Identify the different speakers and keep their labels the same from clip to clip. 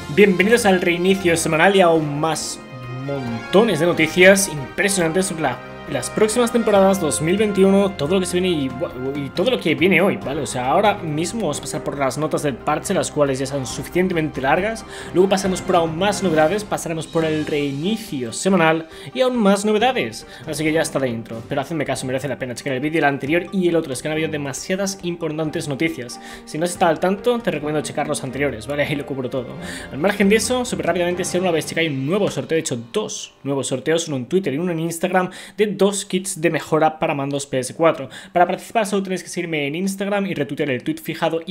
Speaker 1: Bienvenidos al reinicio semanal y aún más montones de noticias impresionantes sobre las próximas temporadas 2021, todo lo que se viene y todo lo que viene hoy, ¿vale? O sea, ahora mismo vamos a pasar por las notas del parche, las cuales ya son suficientemente largas. Luego pasamos por aún más novedades, pasaremos por el reinicio semanal y aún más novedades. Así que ya está dentro, pero hacedme caso, merece la pena checar el vídeo, el anterior y el otro. Es que han habido demasiadas importantes noticias. Si no estás al tanto, te recomiendo checar los anteriores, ¿vale? Ahí lo cubro todo. Al margen de eso, súper rápidamente, si alguna vez checáis un nuevo sorteo, de hecho dos nuevos sorteos, uno en Twitter y uno en Instagram, de dos kits de mejora para mandos PS4. Para participar solo tenéis que seguirme en Instagram y retuitear el tweet fijado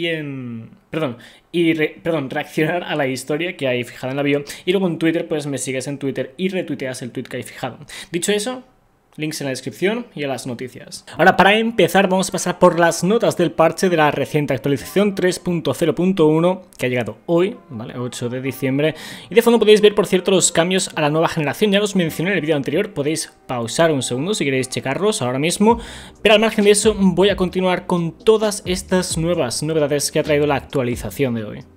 Speaker 1: reaccionar a la historia que hay fijada en la bio, y luego en Twitter pues me sigues en Twitter y retuiteas el tweet que hay fijado. Dicho eso, links en la descripción y a las noticias. Ahora, para empezar, vamos a pasar por las notas del parche de la reciente actualización 3.0.1 que ha llegado hoy, ¿vale? 8 de diciembre. Y de fondo podéis ver, por cierto, los cambios a la nueva generación. Ya los mencioné en el vídeo anterior, podéis pausar un segundo si queréis checarlos ahora mismo. Pero al margen de eso, voy a continuar con todas estas nuevas novedades que ha traído la actualización de hoy.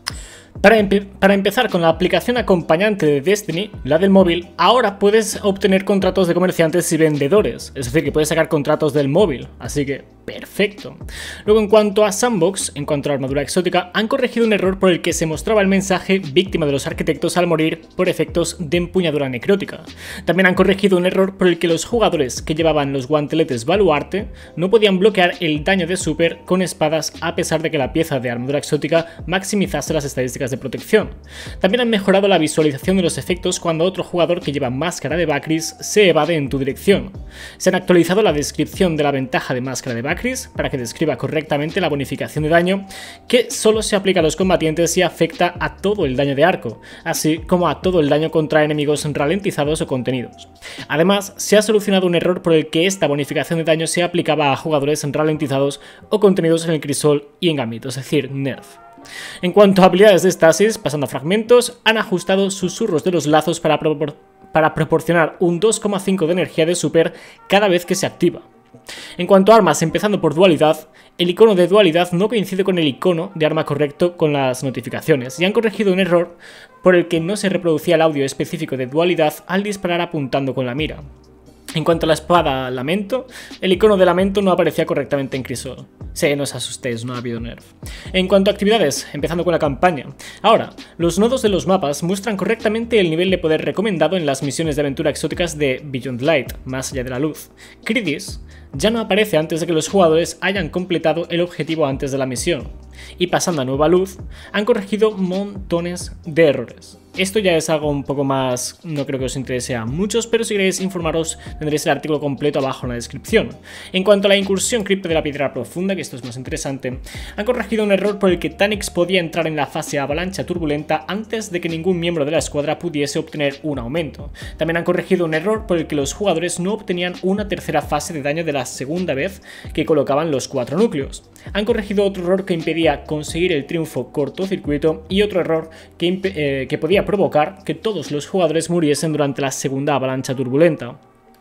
Speaker 1: Para empezar con la aplicación acompañante de Destiny, la del móvil, ahora puedes obtener contratos de comerciantes y vendedores, es decir, que puedes sacar contratos del móvil, así que perfecto. Luego, en cuanto a Sandbox, en cuanto a la armadura exótica, han corregido un error por el que se mostraba el mensaje víctima de los arquitectos al morir por efectos de empuñadura necrótica. También han corregido un error por el que los jugadores que llevaban los guanteletes baluarte no podían bloquear el daño de super con espadas a pesar de que la pieza de armadura exótica maximizase las estadísticas de protección. También han mejorado la visualización de los efectos cuando otro jugador que lleva máscara de Bakris se evade en tu dirección. Se han actualizado la descripción de la ventaja de máscara de Bakris para que describa correctamente la bonificación de daño, que solo se aplica a los combatientes y afecta a todo el daño de arco, así como a todo el daño contra enemigos ralentizados o contenidos. Además, se ha solucionado un error por el que esta bonificación de daño se aplicaba a jugadores ralentizados o contenidos en el crisol y en Gambit, es decir, nerf. En cuanto a habilidades de estasis, pasando a fragmentos, han ajustado susurros de los lazos para proporcionar un 2,5 de energía de super cada vez que se activa. En cuanto a armas, empezando por dualidad, el icono de dualidad no coincide con el icono de arma correcto con las notificaciones, y han corregido un error por el que no se reproducía el audio específico de dualidad al disparar apuntando con la mira. En cuanto a la espada Lamento, el icono de Lamento no aparecía correctamente en Crisol. Sí, no os asustéis, no ha habido nerf. En cuanto a actividades, empezando con la campaña. Ahora, los nodos de los mapas muestran correctamente el nivel de poder recomendado en las misiones de aventura exóticas de Beyond Light, más allá de la luz. Cridis ya no aparece antes de que los jugadores hayan completado el objetivo antes de la misión. Y pasando a Nueva Luz, han corregido montones de errores. Esto ya es algo un poco más, no creo que os interese a muchos, pero si queréis informaros tendréis el artículo completo abajo en la descripción. En cuanto a la incursión cripto de la piedra profunda, que esto es más interesante, han corregido un error por el que Tanix podía entrar en la fase avalancha turbulenta antes de que ningún miembro de la escuadra pudiese obtener un aumento. También han corregido un error por el que los jugadores no obtenían una tercera fase de daño de la segunda vez que colocaban los 4 núcleos. Han corregido otro error que impedía conseguir el triunfo cortocircuito y otro error que podía provocar que todos los jugadores muriesen durante la segunda avalancha turbulenta.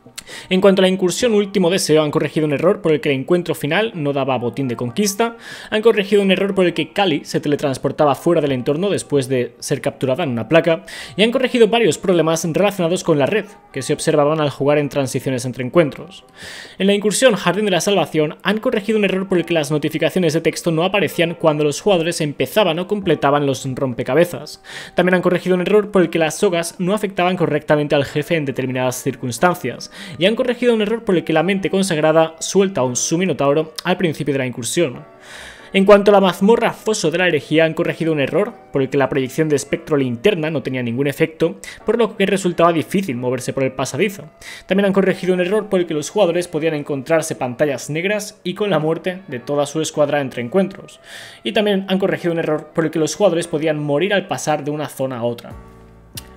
Speaker 1: En cuanto a la incursión último deseo, han corregido un error por el que el encuentro final no daba botín de conquista, han corregido un error por el que Kali se teletransportaba fuera del entorno después de ser capturada en una placa, y han corregido varios problemas relacionados con la red, que se observaban al jugar en transiciones entre encuentros. En la incursión Jardín de la Salvación, han corregido un error por el que las notificaciones de texto no aparecían cuando los jugadores empezaban o completaban los rompecabezas. También han corregido un error por el que las sogas no afectaban correctamente al jefe en determinadas circunstancias, y han corregido un error por el que la mente consagrada suelta un Suminotauro al principio de la incursión. En cuanto a la mazmorra Foso de la Herejía, han corregido un error por el que la proyección de espectro linterna no tenía ningún efecto, por lo que resultaba difícil moverse por el pasadizo. También han corregido un error por el que los jugadores podían encontrarse pantallas negras y con la muerte de toda su escuadra entre encuentros. Y también han corregido un error por el que los jugadores podían morir al pasar de una zona a otra.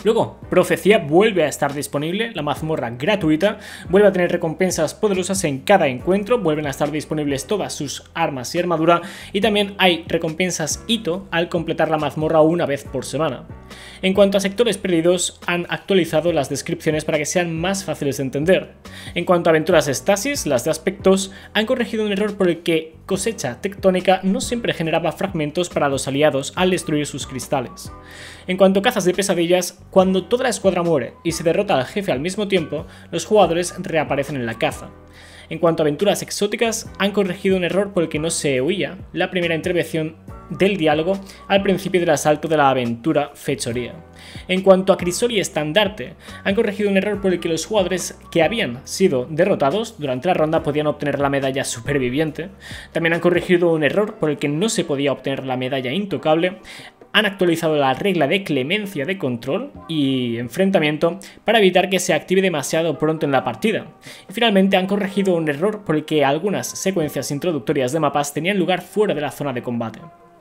Speaker 1: Luego, Profecía vuelve a estar disponible, la mazmorra gratuita, vuelve a tener recompensas poderosas en cada encuentro, vuelven a estar disponibles todas sus armas y armadura, y también hay recompensas hito al completar la mazmorra una vez por semana. En cuanto a sectores perdidos, han actualizado las descripciones para que sean más fáciles de entender. En cuanto a aventuras estasis, las de aspectos, han corregido un error por el que cosecha tectónica no siempre generaba fragmentos para los aliados al destruir sus cristales. En cuanto a cazas de pesadillas, cuando toda la escuadra muere y se derrota al jefe al mismo tiempo, los jugadores reaparecen en la caza. En cuanto a aventuras exóticas, han corregido un error por el que no se oía la primera intervención del diálogo al principio del asalto de la aventura Fechoría. En cuanto a Crisol y Estandarte, han corregido un error por el que los jugadores que habían sido derrotados durante la ronda podían obtener la medalla superviviente. También han corregido un error por el que no se podía obtener la medalla intocable. Han actualizado la regla de clemencia de control y enfrentamiento para evitar que se active demasiado pronto en la partida. Y finalmente han corregido un error por el que algunas secuencias introductorias de mapas tenían lugar fuera de la zona de combate.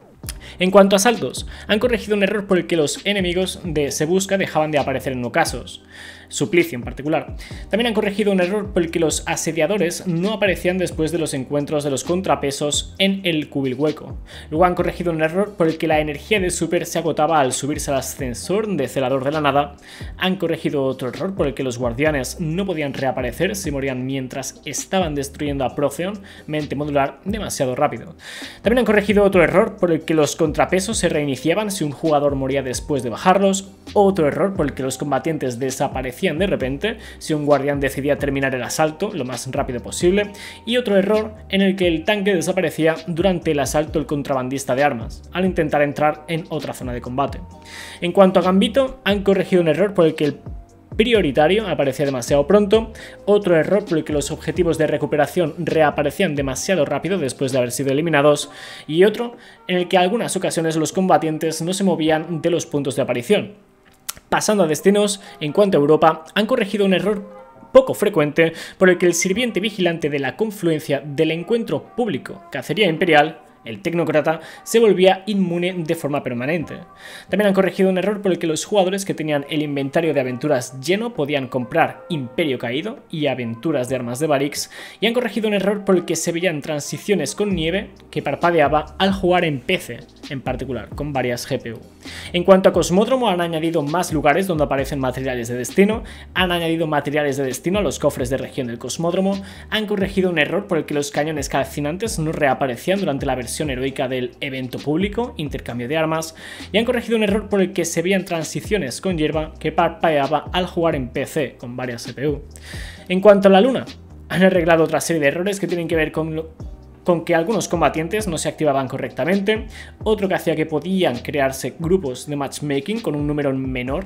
Speaker 1: En cuanto a saltos, han corregido un error por el que los enemigos de Se Busca dejaban de aparecer en ocasos, Suplicio en particular. También han corregido un error por el que los asediadores no aparecían después de los encuentros de los contrapesos en el cubil hueco. Luego han corregido un error por el que la energía de Super se agotaba al subirse al ascensor de Celador de la Nada. Han corregido otro error por el que los guardianes no podían reaparecer si morían mientras estaban destruyendo a Protheon, mente modular, demasiado rápido. También han corregido otro error por el que los contrapesos se reiniciaban si un jugador moría después de bajarlos. Otro error por el que los combatientes desaparecían de repente si un guardián decidía terminar el asalto lo más rápido posible, y otro error en el que el tanque desaparecía durante el asalto del contrabandista de armas, al intentar entrar en otra zona de combate. En cuanto a Gambito, han corregido un error por el que el prioritario aparecía demasiado pronto, otro error por el que los objetivos de recuperación reaparecían demasiado rápido después de haber sido eliminados, y otro en el que en algunas ocasiones los combatientes no se movían de los puntos de aparición. Pasando a destinos, en cuanto a Europa, han corregido un error poco frecuente por el que el sirviente vigilante de la confluencia del encuentro público Cacería Imperial, el tecnócrata, se volvía inmune de forma permanente. También han corregido un error por el que los jugadores que tenían el inventario de aventuras lleno podían comprar Imperio Caído y aventuras de armas de Barix, y han corregido un error por el que se veían transiciones con nieve que parpadeaba al jugar en PC, en particular, con varias GPU. En cuanto a Cosmódromo, han añadido más lugares donde aparecen materiales de destino, han añadido materiales de destino a los cofres de región del Cosmódromo, han corregido un error por el que los cañones calcinantes no reaparecían durante la versión heroica del evento público, intercambio de armas, y han corregido un error por el que se veían transiciones con hierba que parpadeaba al jugar en PC, con varias CPU. En cuanto a la luna, han arreglado otra serie de errores que tienen que ver con que algunos combatientes no se activaban correctamente, otro que hacía que podían crearse grupos de matchmaking con un número menor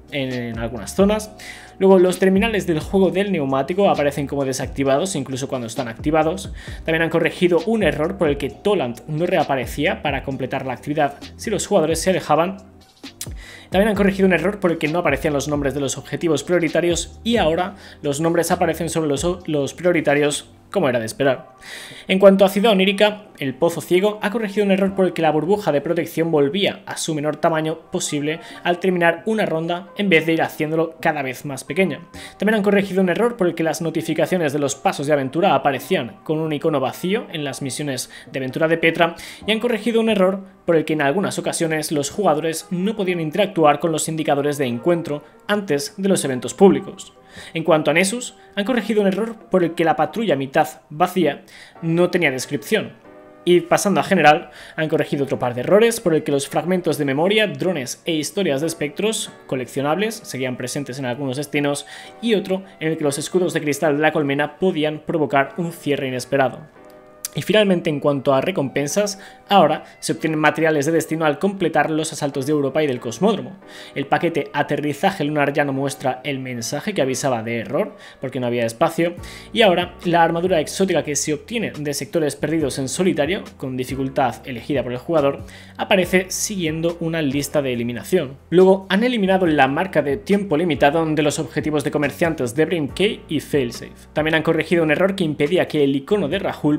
Speaker 1: en algunas zonas. Luego, los terminales del juego del neumático aparecen como desactivados incluso cuando están activados. También han corregido un error por el que Toland no reaparecía para completar la actividad si los jugadores se alejaban. También han corregido un error por el que no aparecían los nombres de los objetivos prioritarios y ahora los nombres aparecen sobre los prioritarios, como era de esperar. En cuanto a Ciudad Onírica, el Pozo Ciego ha corregido un error por el que la burbuja de protección volvía a su menor tamaño posible al terminar una ronda en vez de ir haciéndolo cada vez más pequeña. También han corregido un error por el que las notificaciones de los pasos de aventura aparecían con un icono vacío en las misiones de aventura de Petra, y han corregido un error por el que en algunas ocasiones los jugadores no podían interactuar con los indicadores de encuentro antes de los eventos públicos. En cuanto a Nessus, han corregido un error por el que la patrulla mitad vacía no tenía descripción. Y pasando a general, han corregido otro par de errores por el que los fragmentos de memoria, drones e historias de espectros coleccionables seguían presentes en algunos destinos, y otro en el que los escudos de cristal de la colmena podían provocar un cierre inesperado. Y finalmente, en cuanto a recompensas, ahora se obtienen materiales de destino al completar los asaltos de Europa y del Cosmódromo. El paquete Aterrizaje Lunar ya no muestra el mensaje que avisaba de error, porque no había espacio, y ahora la armadura exótica que se obtiene de sectores perdidos en solitario, con dificultad elegida por el jugador, aparece siguiendo una lista de eliminación. Luego han eliminado la marca de tiempo limitado de los objetivos de comerciantes de Brim Key y Failsafe. También han corregido un error que impedía que el icono de Rahul parpadeara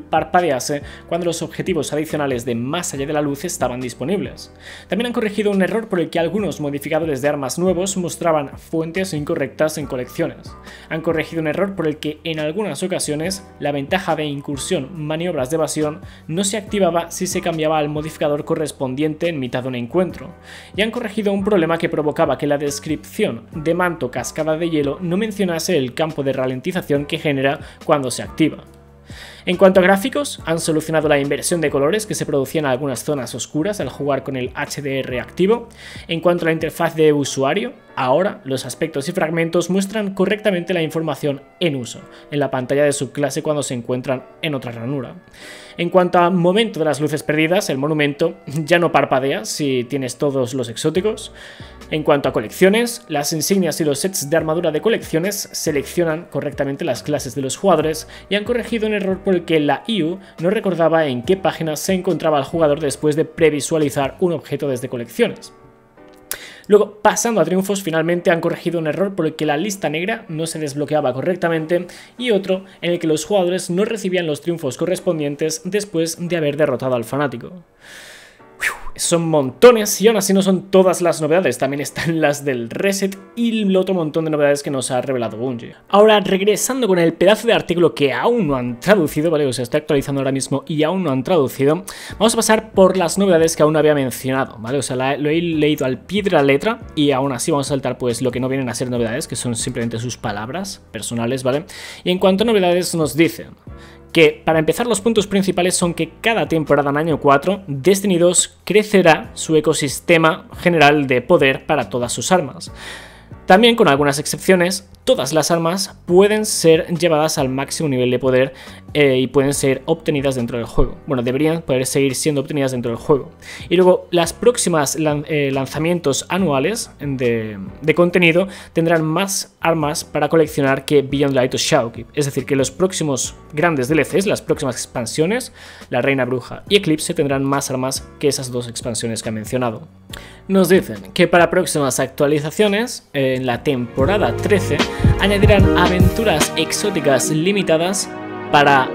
Speaker 1: parpadease cuando los objetivos adicionales de más allá de la luz estaban disponibles. También han corregido un error por el que algunos modificadores de armas nuevos mostraban fuentes incorrectas en colecciones. Han corregido un error por el que en algunas ocasiones la ventaja de incursión maniobras de evasión no se activaba si se cambiaba al modificador correspondiente en mitad de un encuentro. Y han corregido un problema que provocaba que la descripción de manto cascada de hielo no mencionase el campo de ralentización que genera cuando se activa. En cuanto a gráficos, han solucionado la inversión de colores que se producía en algunas zonas oscuras al jugar con el HDR activo. En cuanto a la interfaz de usuario, ahora los aspectos y fragmentos muestran correctamente la información en uso en la pantalla de subclase cuando se encuentran en otra ranura. En cuanto a momento de las luces perdidas, el monumento ya no parpadea si tienes todos los exóticos. En cuanto a colecciones, las insignias y los sets de armadura de colecciones seleccionan correctamente las clases de los jugadores y han corregido un error por el que la IU no recordaba en qué página se encontraba el jugador después de previsualizar un objeto desde colecciones. Luego, pasando a triunfos, finalmente han corregido un error por el que la lista negra no se desbloqueaba correctamente y otro en el que los jugadores no recibían los triunfos correspondientes después de haber derrotado al fanático. Son montones y aún así no son todas las novedades, también están las del reset y el otro montón de novedades que nos ha revelado Bungie. Ahora, regresando con el pedazo de artículo que aún no han traducido, ¿vale? O sea, está actualizando ahora mismo y aún no han traducido, vamos a pasar por las novedades que aún no había mencionado, ¿vale? O sea, lo he leído al pie de la letra y aún así vamos a saltar pues lo que no vienen a ser novedades, que son simplemente sus palabras personales, ¿vale? Y en cuanto a novedades nos dicen que, para empezar, los puntos principales son que cada temporada en año 4, Destiny 2 crecerá su ecosistema general de poder para todas sus armas. También, con algunas excepciones, todas las armas pueden ser llevadas al máximo nivel de poder y pueden ser obtenidas dentro del juego. Bueno, deberían poder seguir siendo obtenidas dentro del juego. Y luego, las próximas lanzamientos anuales de contenido tendrán más armas para coleccionar que Beyond Light o Shadowkeep. Es decir, que los próximos grandes DLCs, las próximas expansiones, la Reina Bruja y Eclipse, tendrán más armas que esas dos expansiones que he mencionado. Nos dicen que para próximas actualizaciones, en la temporada 13, añadirán aventuras exóticas limitadas para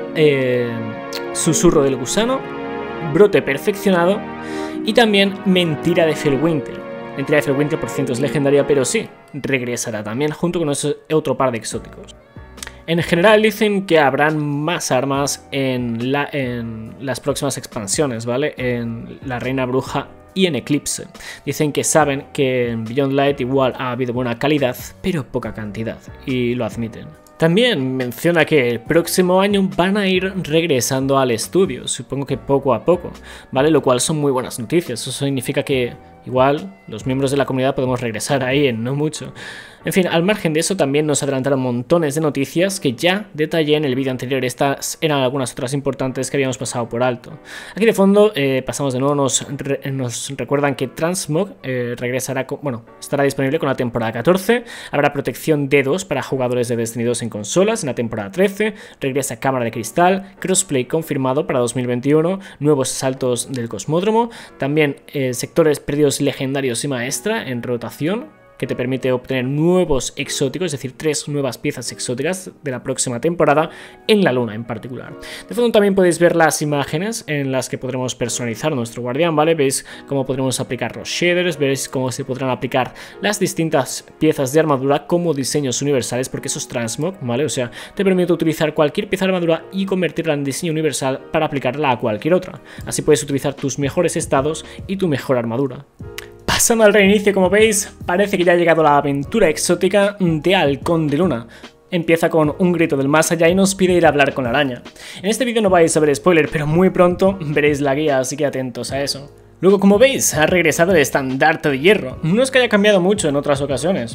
Speaker 1: Susurro del Gusano, Brote Perfeccionado y también Mentira de Felwinter. Mentira de Felwinter, por cierto, es legendaria, pero sí, regresará también junto con ese otro par de exóticos. En general dicen que habrán más armas en las próximas expansiones, ¿vale? En la Reina Bruja y en Eclipse. Dicen que saben que en Beyond Light igual ha habido buena calidad, pero poca cantidad, y lo admiten. También menciona que el próximo año van a ir regresando al estudio, supongo que poco a poco, ¿vale? Lo cual son muy buenas noticias, eso significa que igual los miembros de la comunidad podemos regresar ahí en no mucho. En fin, al margen de eso también nos adelantaron montones de noticias que ya detallé en el vídeo anterior. Estas eran algunas otras importantes que habíamos pasado por alto. Aquí de fondo pasamos de nuevo, nos recuerdan que Transmog regresará, estará disponible con la temporada 14. Habrá protección D2 para jugadores de Destiny 2 en consolas en la temporada 13. Regresa Cámara de Cristal, crossplay confirmado para 2021, nuevos saltos del cosmódromo, también sectores perdidos legendarios y maestra en rotación, que te permite obtener nuevos exóticos, es decir, 3 nuevas piezas exóticas de la próxima temporada en la luna en particular. De fondo también podéis ver las imágenes en las que podremos personalizar nuestro guardián, ¿vale? Veis cómo podremos aplicar los shaders, veis cómo se podrán aplicar las distintas piezas de armadura como diseños universales, porque eso es Transmog, ¿vale? O sea, te permite utilizar cualquier pieza de armadura y convertirla en diseño universal para aplicarla a cualquier otra. Así puedes utilizar tus mejores estados y tu mejor armadura. Pasando al reinicio, como veis, parece que ya ha llegado la aventura exótica de Halcón de Luna. Empieza con un grito del más allá y nos pide ir a hablar con la araña. En este vídeo no vais a ver spoiler, pero muy pronto veréis la guía, así que atentos a eso. Luego, como veis, ha regresado el estandarte de hierro. No es que haya cambiado mucho en otras ocasiones,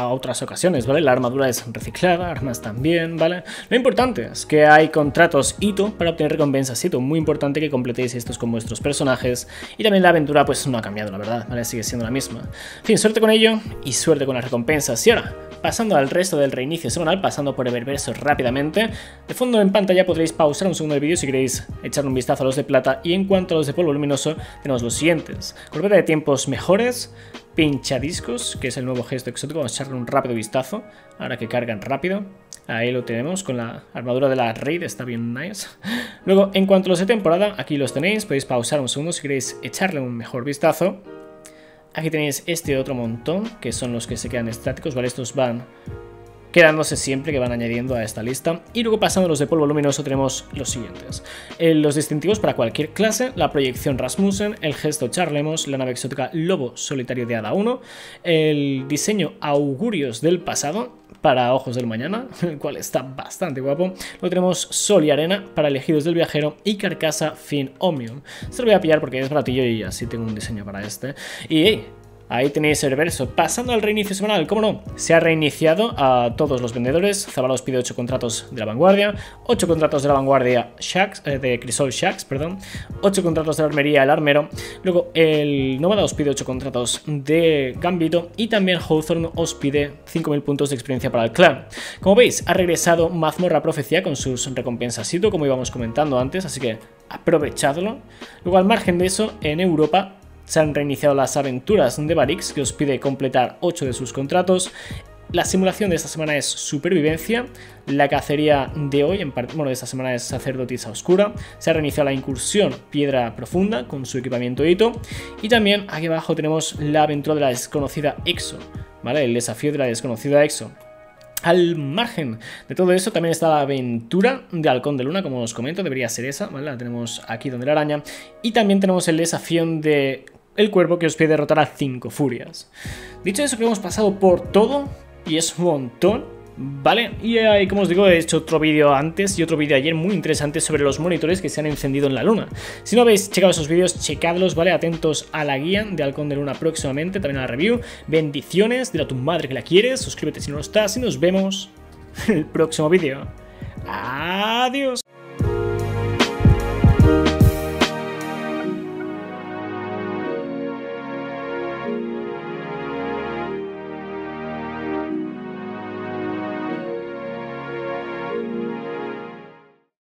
Speaker 1: ¿vale? La armadura es reciclada, armas también, ¿vale? Lo importante es que hay contratos hito para obtener recompensas hito. Muy importante que completéis estos con vuestros personajes. Y también la aventura pues no ha cambiado, la verdad, ¿vale? Sigue siendo la misma. En fin, suerte con ello y suerte con las recompensas. Y ahora, pasando al resto del reinicio semanal, pasando por Eververso rápidamente. De fondo en pantalla podréis pausar un segundo del vídeo si queréis echar un vistazo a los de plata. Y en cuanto a los de polvo luminoso, tenemos los siguientes: corbeta de tiempos mejores, pinchadiscos, que es el nuevo gesto exótico, vamos a echarle un rápido vistazo ahora que cargan rápido. Ahí lo tenemos con la armadura de la Raid, está bien nice. Luego, en cuanto a los de temporada, aquí los tenéis. Podéis pausar un segundo si queréis echarle un mejor vistazo. Aquí tenéis este otro montón, que son los que se quedan estáticos, ¿vale? Estos van quedándose siempre, que van añadiendo a esta lista. Y luego pasando a los de polvo luminoso tenemos los siguientes. Los distintivos para cualquier clase, la proyección Rasmussen, el gesto Charlemos, la nave exótica Lobo Solitario de Hada 1, el diseño Augurios del Pasado para Ojos del Mañana, el cual está bastante guapo. Luego tenemos Sol y Arena para Elegidos del Viajero y Carcasa Fin Omnium. Se lo voy a pillar porque es baratillo y así tengo un diseño para este. Y hey, ahí tenéis el reverso. Pasando al reinicio semanal, ¿cómo no? Se ha reiniciado a todos los vendedores. Zabalos pide 8 contratos de la vanguardia, 8 contratos de la vanguardia de Crisol Shax, perdón, 8 contratos de la armería El Armero. Luego el Nómada os pide 8 contratos de Gambito y también Hawthorne os pide 5000 puntos de experiencia para el clan. Como veis, ha regresado Mazmorra Profecía con sus recompensas Sito, como íbamos comentando antes, así que aprovechadlo. Luego, al margen de eso, en Europa se han reiniciado las aventuras de Varix, que os pide completar 8 de sus contratos. La simulación de esta semana es Supervivencia. La cacería de hoy, de esta semana, es Sacerdotisa Oscura. Se ha reiniciado la incursión Piedra Profunda con su equipamiento Hito. Y también aquí abajo tenemos la aventura de la desconocida Exo, ¿vale? El desafío de la desconocida Exo. Al margen de todo eso también está la aventura de Halcón de Luna, como os comento, debería ser esa, ¿vale? La tenemos aquí donde la araña. Y también tenemos el desafío de El Cuervo, que os pide derrotar a 5 furias. Dicho eso, que hemos pasado por todo, y es un montón, ¿vale? Y ahí, como os digo, he hecho otro vídeo antes y otro vídeo ayer muy interesante sobre los monitores que se han encendido en la luna. Si no habéis checado esos vídeos, checadlos, ¿vale? Atentos a la guía de Halcón de Luna próximamente, también a la review. Bendiciones, dile a tu madre que la quieres, suscríbete si no lo estás y nos vemos en el próximo vídeo. Adiós.